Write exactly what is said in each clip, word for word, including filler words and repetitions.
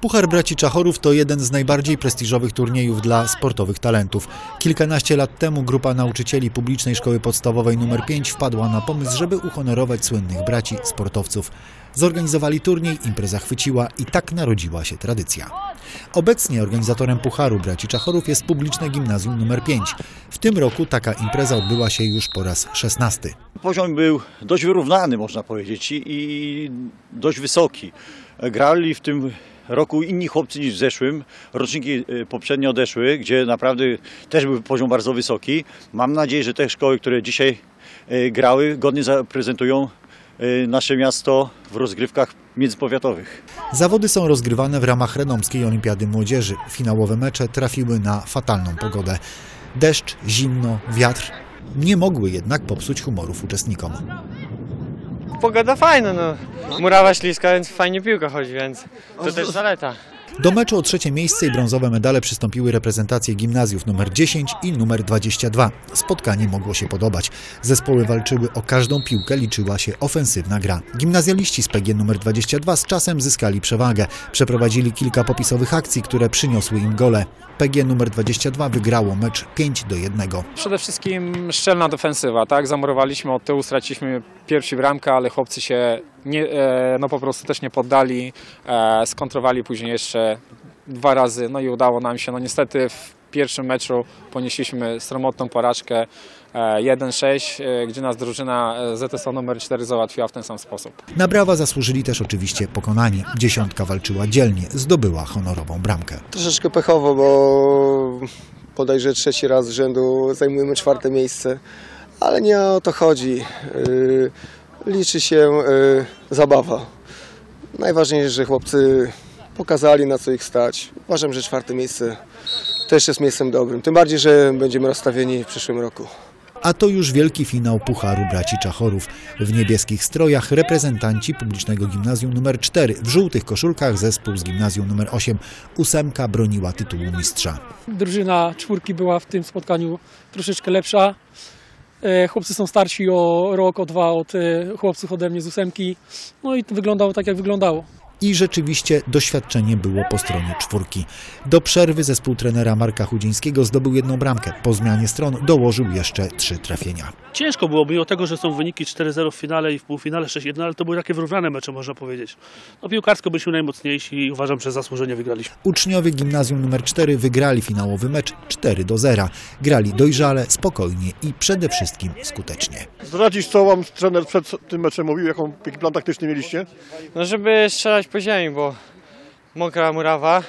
Puchar Braci Czachorów to jeden z najbardziej prestiżowych turniejów dla sportowych talentów. Kilkanaście lat temu grupa nauczycieli publicznej szkoły podstawowej numer pięć wpadła na pomysł, żeby uhonorować słynnych braci sportowców. Zorganizowali turniej, impreza chwyciła i tak narodziła się tradycja. Obecnie organizatorem Pucharu Braci Czachorów jest publiczne gimnazjum numer pięć. W tym roku taka impreza odbyła się już po raz szesnasty. Poziom był dość wyrównany, można powiedzieć, i dość wysoki. Grali w tym roku inni chłopcy niż w zeszłym. Roczniki poprzednio odeszły, gdzie naprawdę też był poziom bardzo wysoki. Mam nadzieję, że te szkoły, które dzisiaj grały, godnie zaprezentują nasze miasto w rozgrywkach międzypowiatowych. Zawody są rozgrywane w ramach Radomskiej Olimpiady Młodzieży. Finałowe mecze trafiły na fatalną pogodę. Deszcz, zimno, wiatr nie mogły jednak popsuć humorów uczestnikom. Pogoda fajna, no. Murawa śliska, więc fajnie piłka chodzi, więc to też zaleta. Do meczu o trzecie miejsce i brązowe medale przystąpiły reprezentacje gimnazjów numer dziesięć i numer dwadzieścia dwa. Spotkanie mogło się podobać. Zespoły walczyły o każdą piłkę, liczyła się ofensywna gra. Gimnazjaliści z P G numer dwadzieścia dwa z czasem zyskali przewagę. Przeprowadzili kilka popisowych akcji, które przyniosły im gole. P G numer dwadzieścia dwa wygrało mecz pięć do jednego. Przede wszystkim szczelna defensywa, tak? Zamurowaliśmy od tyłu, straciliśmy pierwszy bramkę, ale chłopcy się nie, no po prostu też nie poddali, e, skontrowali później jeszcze dwa razy, no i udało nam się. No niestety w pierwszym meczu ponieśliśmy sromotną porażkę e, jeden sześć, e, gdzie nas drużyna Z S O numer cztery załatwiła w ten sam sposób. Na brawa zasłużyli też oczywiście pokonani. Dziesiątka walczyła dzielnie, zdobyła honorową bramkę. Troszeczkę pechowo, bo bodajże trzeci raz z rzędu zajmujemy czwarte miejsce, ale nie o to chodzi. Yy, liczy się yy, zabawa. Najważniejsze, że chłopcy pokazali, na co ich stać. Uważam, że czwarte miejsce też jest miejscem dobrym, tym bardziej, że będziemy rozstawieni w przyszłym roku. A to już wielki finał Pucharu Braci Czachorów. W niebieskich strojach reprezentanci publicznego gimnazjum numer cztery, w żółtych koszulkach zespół z gimnazjum numer osiem. Ósemka broniła tytułu mistrza. Drużyna czwórki była w tym spotkaniu troszeczkę lepsza. Chłopcy są starsi o rok, o dwa od chłopców ode mnie z ósemki. No i to wyglądało tak, jak wyglądało. I rzeczywiście doświadczenie było po stronie czwórki. Do przerwy zespół trenera Marka Chudzińskiego zdobył jedną bramkę. Po zmianie stron dołożył jeszcze trzy trafienia. Ciężko było, mimo tego, że są wyniki cztery zero w finale i w półfinale sześć jeden, ale to były takie wyrównane mecze, można powiedzieć. No, piłkarsko byliśmy najmocniejsi i uważam, że zasłużenie wygraliśmy. Uczniowie gimnazjum numer cztery wygrali finałowy mecz cztery do zera. Grali dojrzale, spokojnie i przede wszystkim skutecznie. Zdradzisz, co wam trener przed tym meczem mówił, jaką, jaki plan taktyczny mieliście? No żeby strzelać po ziemi, bo mokra murawa.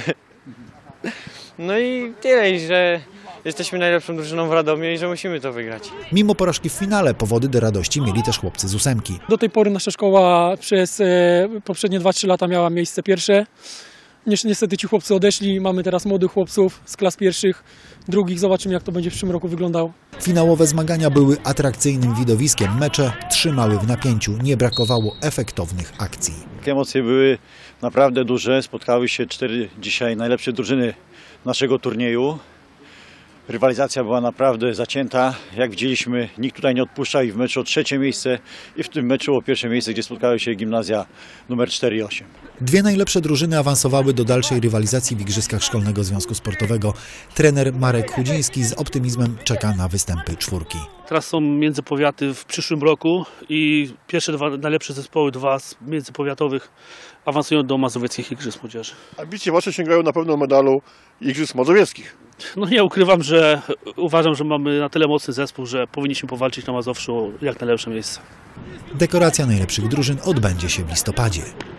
No i tyle, że jesteśmy najlepszą drużyną w Radomie i że musimy to wygrać. Mimo porażki w finale powody do radości mieli też chłopcy z ósemki. Do tej pory nasza szkoła przez e, poprzednie dwa trzy lata miała miejsce pierwsze. Niestety ci chłopcy odeszli, mamy teraz młodych chłopców z klas pierwszych, drugich. Zobaczymy, jak to będzie w przyszłym roku wyglądało. Finałowe zmagania były atrakcyjnym widowiskiem. Mecze trzymały w napięciu, nie brakowało efektownych akcji. Emocje były naprawdę duże, spotkały się cztery dzisiaj najlepsze drużyny naszego turnieju. Rywalizacja była naprawdę zacięta. Jak widzieliśmy, nikt tutaj nie odpuszczał i w meczu o trzecie miejsce i w tym meczu o pierwsze miejsce, gdzie spotkały się gimnazja numer cztery i osiem. Dwie najlepsze drużyny awansowały do dalszej rywalizacji w Igrzyskach Szkolnego Związku Sportowego. Trener Marek Chudziński z optymizmem czeka na występy czwórki. Teraz są międzypowiaty w przyszłym roku i pierwsze dwa najlepsze zespoły, dwa z międzypowiatowych, awansują do Mazowieckich Igrzysk Młodzieży. Ambicje wasze sięgają na pewno medalu Igrzysk Mazowieckich. No nie ukrywam, że uważam, że mamy na tyle mocny zespół, że powinniśmy powalczyć na Mazowszu o jak najlepsze miejsce. Dekoracja najlepszych drużyn odbędzie się w listopadzie.